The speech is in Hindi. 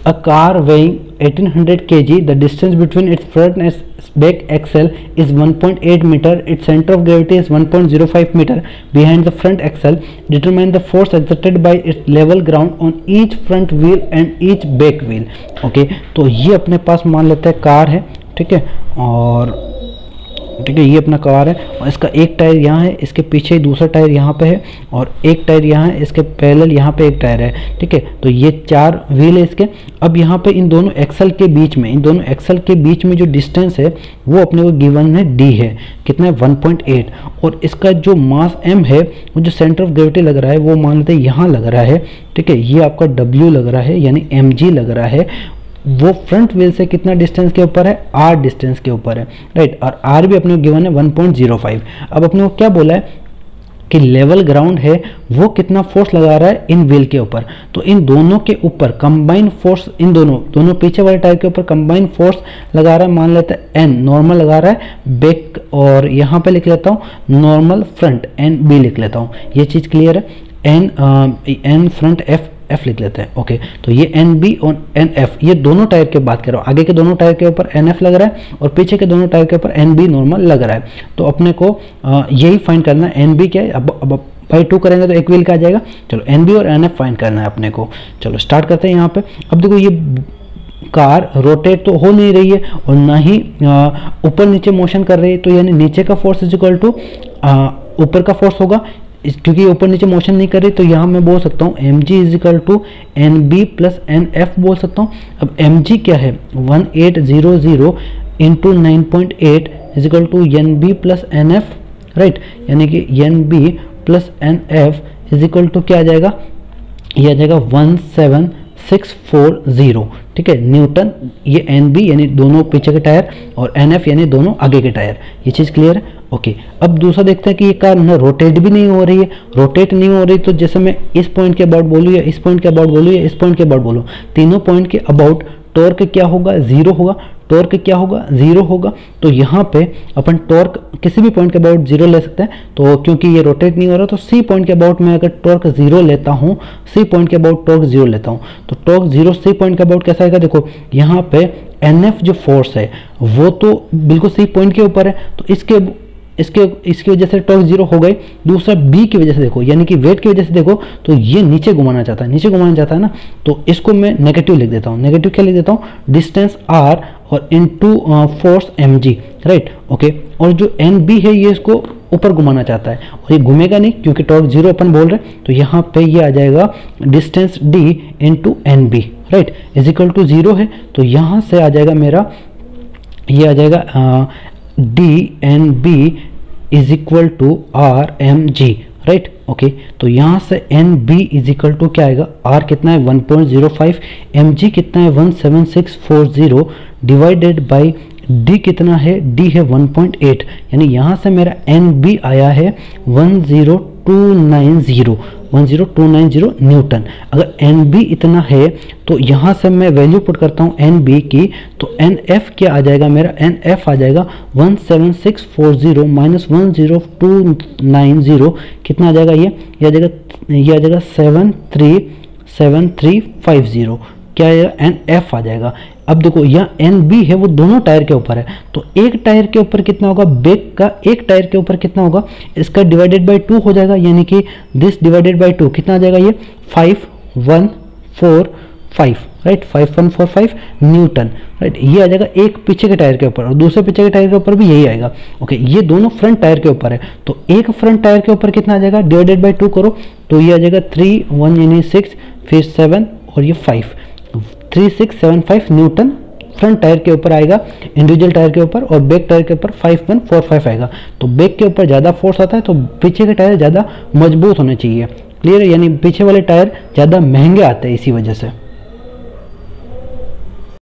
A car weighing 1800 kg, the distance between its front and back axle is 1.8 meter. Its center of gravity is 1.05 meter behind the front axle. Determine the force exerted by its level ground on each front wheel and each back wheel. Okay, तो ये अपने पास मान लेते हैं कार है, ठीक है, और ठीक है ये अपना कार है और इसका एक टायर यहाँ है, इसके पीछे दूसरा टायर यहाँ पे है और एक टायर यहाँ है, इसके पैरेलल यहाँ पे एक टायर है, ठीक है। तो ये 4 व्हील है इसके। अब यहाँ पे इन दोनों एक्सल के बीच में, इन दोनों एक्सल के बीच में जो डिस्टेंस है वो अपने को गिवन है डी है, कितना है 1.8, और इसका जो मास m है वो जो सेंटर ऑफ ग्रेविटी लग रहा है वो मान लेते हैं यहाँ लग रहा है, ठीक है। ये आपका w लग रहा है यानी mg लग रहा है, वो फ्रंट व्हील से कितना डिस्टेंस के ऊपर है, r डिस्टेंस के ऊपर है, राइट। और r भी अपने को गिवन है 1.05। अब अपने को क्या बोला है कि लेवल ग्राउंड है वो कितना फोर्स लगा रहा है इन व्हील के ऊपर, तो इन दोनों के ऊपर कंबाइन फोर्स, इन दोनों पीछे वाले टायर के ऊपर कंबाइन फोर्स लगा रहा है, मान लेते हैं n नॉर्मल लगा रहा है बैक, और यहाँ पे लिख लेता हूँ नॉर्मल फ्रंट NB लिख लेता हूँ, ये चीज़ क्लियर है। n फ्रंट f लिख लेते हैं, ओके। तो ये NB और NF ये दोनों टायर की बात कर रहा हूँ, आगे के दोनों टायर के ऊपर NF लग रहा है और पीछे के दोनों टायर के ऊपर NB नॉर्मल लग रहा है। तो अपने को यही फाइंड करना है, NB क्या है, अब बाई 2 करेंगे तो एक व्हील का आ जाएगा। चलो NB और NF फाइंड करना है अपने को। चलो स्टार्ट करते हैं यहाँ पे। अब देखो ये कार रोटेट तो हो नहीं रही है और ना ही ऊपर नीचे मोशन कर रही है, तो यानी नीचे का फोर्स इज इक्वल टू ऊपर का फोर्स होगा, क्योंकि ऊपर नीचे मोशन नहीं कर रही, तो यहाँ मैं बोल सकता हूँ mg is equal to nb plus nf बोल सकता हूँ। अब mg क्या है 1800 into 9.8 is equal to nb plus nf, right, यानी कि nb plus nf is equal to क्या आ जाएगा, ये आ जाएगा 17640, ठीक है, न्यूटन। ये NB यानी दोनों पीछे के टायर और NF यानी दोनों आगे के टायर, ये चीज़ क्लियर है, ओके। अब दूसरा देखते हैं कि ये कार ना रोटेट भी नहीं हो रही है, रोटेट नहीं हो रही, तो जैसे मैं इस पॉइंट के अबाउट बोलूँ या इस पॉइंट के अबाउट बोलूँ या इस पॉइंट के अबाउट बोलूँ, तीनों पॉइंट के अबाउट टॉर्क क्या होगा, 0 होगा, टॉर्क क्या होगा 0 होगा। तो यहाँ पे अपन टॉर्क किसी भी पॉइंट के अबाउट 0 ले सकते हैं, तो क्योंकि ये रोटेट नहीं हो रहा तो C पॉइंट के अबाउट में अगर टॉर्क 0 लेता हूँ, C पॉइंट के अबाउट टॉर्क 0 लेता हूँ, तो टॉर्क 0 C पॉइंट के अबाउट कैसा आएगा, देखो यहाँ पे NF जो फोर्स है वो तो बिल्कुल C पॉइंट के ऊपर है, तो इसकी वजह से टॉर्क 0 हो गई। दूसरा B की वजह से देखो, यानी कि वेट की वजह से देखो, तो ये नीचे घुमाना चाहता है, नीचे घुमाना चाहता है ना, तो इसको मैं नेगेटिव लिख देता हूँ। नेगेटिव क्या लिख देता हूँ, डिस्टेंस r और into force mg, right, okay. और जो NB है ये इसको ऊपर घुमाना चाहता है और ये घूमेगा नहीं क्योंकि टॉर्क 0 अपन बोल रहे हैं, तो यहाँ पे ये आ जाएगा distance d into NB, right, is equal to 0 है। तो यहाँ से आ जाएगा मेरा, ये आ जाएगा DNB is equal to RMG, right, okay. तो यहाँ से NB इज इक्वल टू क्या आएगा, R कितना है 1.05, mg कितना है 17640 डिवाइडेड बाई D कितना है, D है 1.8, यानी यहाँ से मेरा NB आया है 10290 न्यूटन। अगर NB इतना है तो यहाँ से मैं वैल्यू पुट करता हूँ NB की, तो NF क्या आ जाएगा मेरा, NF आ जाएगा 17640 माइनस 10290, कितना आ जाएगा, ये आ जाएगा 7350, क्या आएगा NF आ जाएगा। अब देखो यहाँ NB है वो दोनों टायर के ऊपर है, तो एक टायर के ऊपर कितना होगा, बैक का एक टायर के ऊपर कितना होगा, इसका डिवाइडेड बाय 2 हो जाएगा, यानी कि दिस डिवाइडेड बाय 2 कितना आ जाएगा, ये 5145, राइट, 5145 न्यूटन, राइट। ये आ जाएगा एक पीछे के टायर के ऊपर और दूसरे पीछे के टायर के ऊपर भी यही आएगा, ओके। ये दोनों फ्रंट टायर के ऊपर है, तो एक फ्रंट टायर के ऊपर कितना आ जाएगा, डिवाइडेड बाय 2 करो तो ये आ जाएगा 3 1 यानी 6 फिर 7 और ये 5, 3675 न्यूटन फ्रंट टायर के ऊपर आएगा इंडिविजुअल टायर के ऊपर, और बैक टायर के ऊपर 5145 आएगा। तो बैक के ऊपर ज़्यादा फोर्स आता है तो पीछे के टायर ज़्यादा मजबूत होने चाहिए, क्लियर है, यानी पीछे वाले टायर ज़्यादा महंगे आते हैं इसी वजह से।